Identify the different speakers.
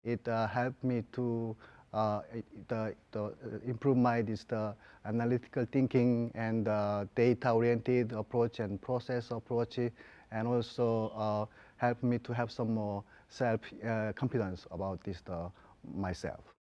Speaker 1: It helped me to improve the analytical thinking and data-oriented approach and process approach, and also helped me to have some more self-confidence about myself.